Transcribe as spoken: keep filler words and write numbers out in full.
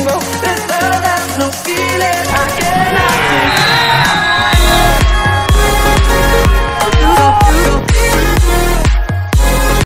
tengo. There's love that's no feeling I cannot